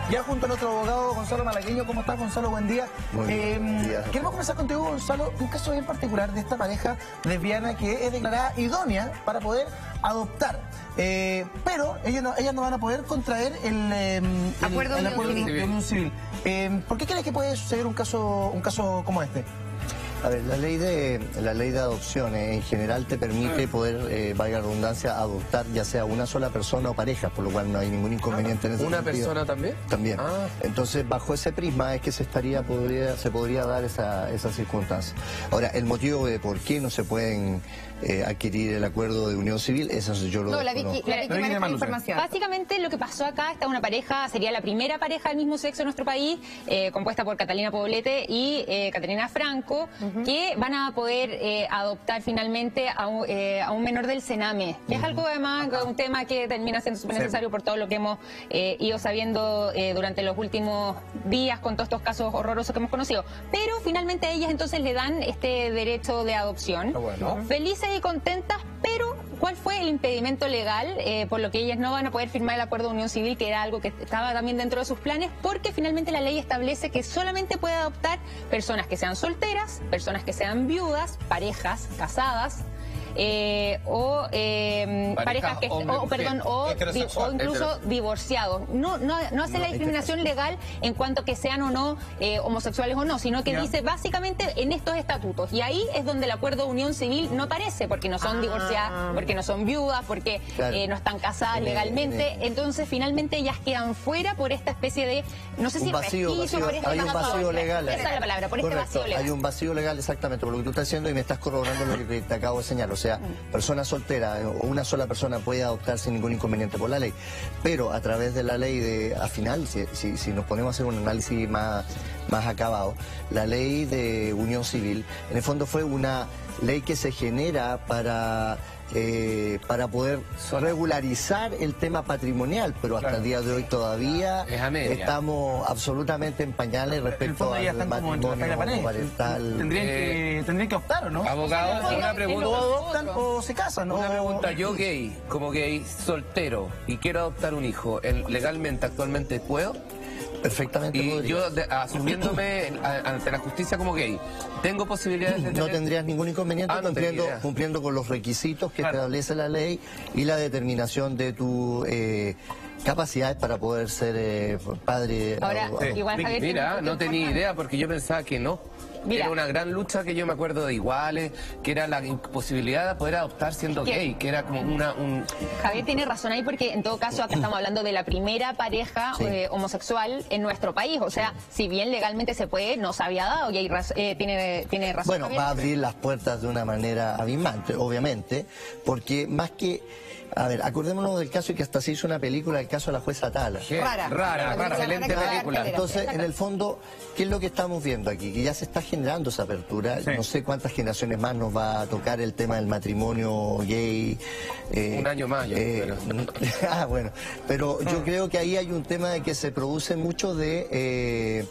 Ya junto al otro abogado, Gonzalo Malagueño. ¿Cómo estás, Gonzalo? Buen día. Buen día. Queremos comenzar contigo, Gonzalo, un caso bien particular de esta pareja lesbiana que es declarada idónea para poder adoptar. Pero ellas no van a poder contraer el acuerdo de unión civil. ¿Por qué crees que puede suceder un caso como este? A ver, la ley de adopción en general te permite poder, valga la redundancia, adoptar ya sea una sola persona o pareja, por lo cual no hay ningún inconveniente en ese sentido. ¿Una persona también? También. Entonces, bajo ese prisma es que se podría dar esa circunstancia. Ahora, el motivo de por qué no se pueden adquirir el acuerdo de unión civil, eso yo lo desconozco. La Vicky maneja la información. Básicamente lo que pasó acá, está una pareja, sería la primera pareja del mismo sexo en nuestro país, compuesta por Catalina Poblete y Catalina Franco, que van a poder adoptar finalmente a un menor del Sename, que es algo además, un tema que termina siendo súper necesario por todo lo que hemos ido sabiendo durante los últimos días con todos estos casos horrorosos que hemos conocido. Pero finalmente a ellas entonces le dan este derecho de adopción. Felices y contentas, pero ¿cuál fue el impedimento legal por lo que ellas no van a poder firmar el acuerdo de unión civil, que era algo que estaba también dentro de sus planes? Porque finalmente la ley establece que solamente puede adoptar personas que sean solteras, personas que sean viudas, parejas casadas, o incluso divorciados. No hace la discriminación legal en cuanto a que sean o no homosexuales o no, sino que dice básicamente en estos estatutos. Y ahí es donde el acuerdo de unión civil no aparece, porque no son divorciadas, porque no son viudas, porque no están casadas legalmente. Entonces finalmente ellas quedan fuera por esta especie de, no sé si resquicio, por este hay un vacío legal. Esa es la palabra, por este vacío legal. Hay un vacío legal, exactamente, por lo que tú estás haciendo, y me estás corroborando lo que te acabo de señalar. O sea, persona soltera o una sola persona puede adoptar sin ningún inconveniente por la ley, pero a través de la ley al final, si nos ponemos a hacer un análisis más acabado, la ley de unión civil, en el fondo fue una ley que se genera para poder regularizar el tema patrimonial, pero hasta el día de hoy todavía estamos absolutamente en pañales respecto al matrimonio parental. Tendrían que optar, ¿o no? Abogado, una pregunta. O adoptan o se casan, ¿no? Una pregunta, yo gay, como gay, soltero, y quiero adoptar un hijo, ¿legalmente actualmente puedo? Perfectamente y podría. Yo, asumiéndome ante la justicia como gay, ¿tengo posibilidades de tener? No tendrías ningún inconveniente cumpliendo con los requisitos que establece la ley y la determinación de tu capacidades para poder ser padre. Ahora, igual, Javier, mira, no tenía idea porque yo pensaba que no. Era una gran lucha que yo me acuerdo de iguales, que era la imposibilidad de poder adoptar siendo gay, que era como Javier tiene razón ahí porque en todo caso acá estamos hablando de la primera pareja homosexual en nuestro país. O sea, si bien legalmente se puede, no se había dado y tiene razón. Bueno, Javier. va a abrir las puertas de una manera abismante, obviamente, porque más que... A ver, acordémonos del caso y que hasta se hizo una película, el caso de la jueza Tala. Rara, excelente película. Entonces, en el fondo, ¿qué es lo que estamos viendo aquí? Que ya se está generando esa apertura. No sé cuántas generaciones más nos va a tocar el tema del matrimonio gay. Un año más, yo creo. Bueno, pero yo creo que ahí hay un tema de que se produce mucho de...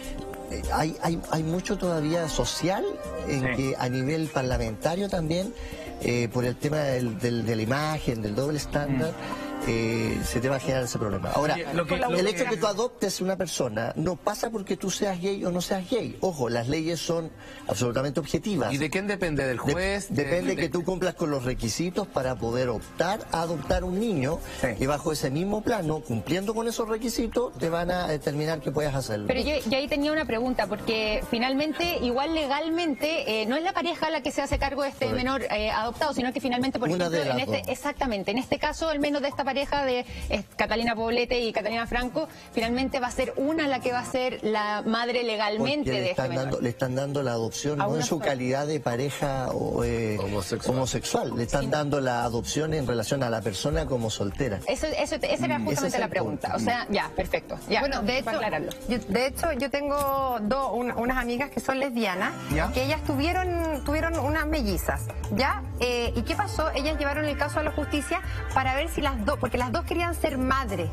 Hay mucho todavía social en que a nivel parlamentario también, por el tema de la imagen, del doble estándar, se te va a generar ese problema. Ahora, el hecho de que tú adoptes una persona no pasa porque tú seas gay o no seas gay. Ojo, las leyes son absolutamente objetivas. ¿Y de quién depende? ¿Del juez? Depende que tú cumplas con los requisitos para poder optar a adoptar un niño, y bajo ese mismo plano, cumpliendo con esos requisitos, te van a determinar que puedes hacerlo. Pero yo ahí tenía una pregunta, porque finalmente, igual legalmente, no es la pareja la que se hace cargo de este menor adoptado, sino que finalmente, por ejemplo, en este caso, al menos de esta pareja de Catalina Poblete y Catalina Franco, finalmente va a ser una la que va a ser la madre legalmente de este menor. Le están dando la adopción no en su calidad de pareja homosexual, le están dando la adopción en relación a la persona como soltera. Esa era justamente la pregunta. O sea, ya, perfecto. Ya, bueno, de hecho, yo tengo unas amigas que son lesbianas, que ellas tuvieron unas mellizas, ¿ya? ¿Y qué pasó? Ellas llevaron el caso a la justicia para ver si las dos, porque las dos querían ser madres.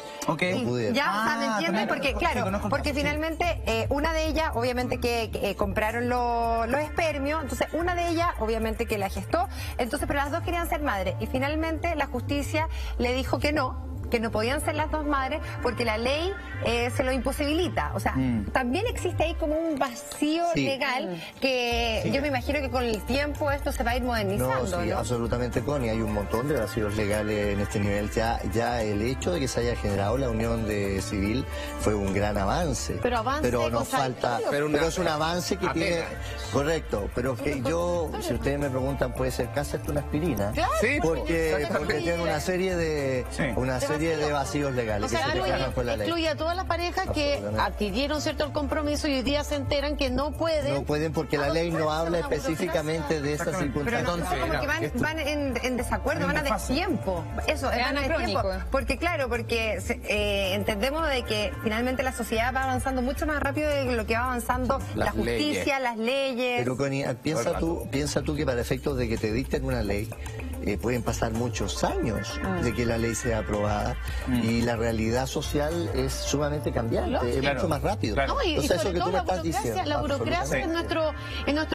Ya, ¿me entiendes? Porque, claro, porque finalmente una de ellas, obviamente que compraron los espermios, entonces una de ellas, obviamente que la gestó, entonces, pero las dos querían ser madres, y finalmente la justicia le dijo que no, que no podían ser las dos madres porque la ley se lo imposibilita. O sea, también existe ahí como un vacío legal que yo me imagino que con el tiempo esto se va a ir modernizando. Sí, absolutamente, Connie. Hay un montón de vacíos legales en este nivel. Ya el hecho de que se haya generado la unión civil fue un gran avance. Pero nos falta... Pero es un avance que tiene... Correcto, pero que yo, si ustedes me preguntan, puede ser casi hasta una aspirina. Claro, sí, porque tiene una serie de vacíos legales. O sea, que se dejaron con la ley. excluye a todas las parejas que adquirieron cierto el compromiso y hoy día se enteran que no pueden. No pueden porque la ley no habla específicamente de esas circunstancias. Pero como que van en desacuerdo, van a destiempo. Eso, es anacrónico. Porque claro, porque entendemos de que finalmente la sociedad va avanzando mucho más rápido de lo que va avanzando la justicia, las leyes. Pero Connie, piensa tú que para efectos de que te dicten una ley, pueden pasar muchos años de que la ley sea aprobada y la realidad social es sumamente cambiante, es mucho más rápido. No, y Entonces, sobre eso que todo tú me estás diciendo. la burocracia es nuestro